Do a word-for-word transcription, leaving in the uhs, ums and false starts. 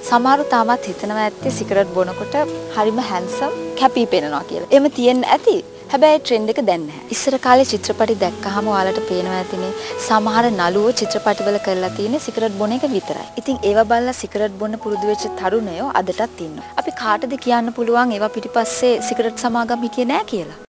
සමහරු තාමත් හිතනවා ඇත්තේ සිගරට් බොනකොට හරිම හැන්සම් කැපී පෙනෙනවා කියලා. එහෙම තියෙන්න ඇති. හැබැයි ට්‍රෙන්ඩ් එක දැන් නැහැ. ඉස්සර කාලේ චිත්‍රපටි දැක්කහම ඔයාලට පේනවා ඇතිනේ සමහර නළුවෝ චිත්‍රපටිවල කරලා තියෙන්නේ සිගරට් බොන එක විතරයි. ඉතින් ඒවා බලලා සිගරට් බොන්න පුරුදු වෙච්ච තරුණයෝ අදටත් ඉන්නවා. අපි කාටද කියන්න පුළුවන් ඒවා පිටිපස්සේ සිගරට් සමාගම් හිටියේ නැහැ කියලා?